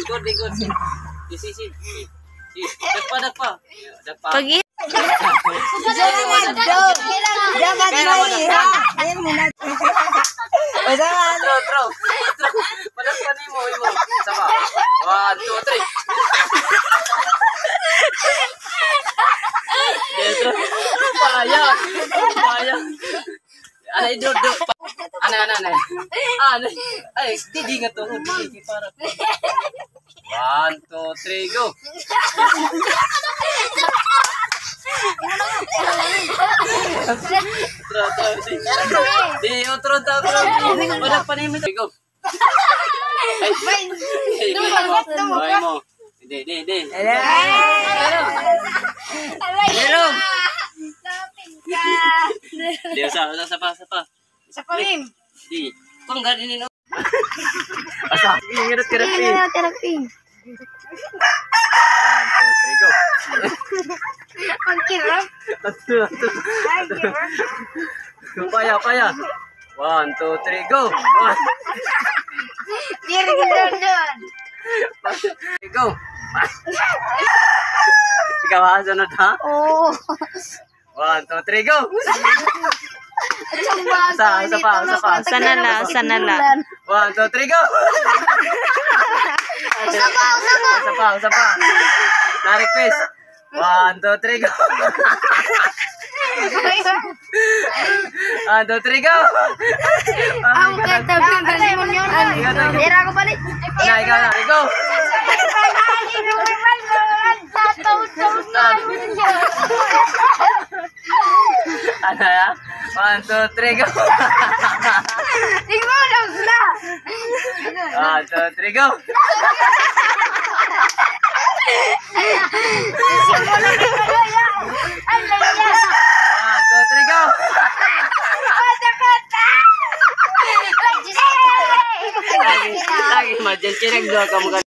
Ikot. Si. Dagpa. Pagi. Throw. Padagpan mo. Sama. 1, 2, 3. Paya. Ana idodok pa. Ana. Ay, di nga to. Di para. 1, 2, 3, go. Otro. Wala pa nimo. Go. Ay, mo. Di. Hello. Dia sa pa. Sa palim. Di. Kung ganin no. Asa, ingat terapi. 1, 2, 3, go. Ang kirap. Paya. 1, 2, 3, go. Diri doon. Go. Ikaw ha, sunod ha? Oh. 1, 2, 3, go. Sa pa. Sana la. 1, 2, 3, go. Usa pa. Na-request. 1, 2, 3, go. 1, 2, 3, go. Ang katabi mo yun. Dira ko balik. Ikaw na, go. Ano ya? 1, 2, 3, go. Tingnan lang sila. 1, 2, 3, go. Ano yan? 1, 2, 3, go. Lagi, emergency nagduha ka mo.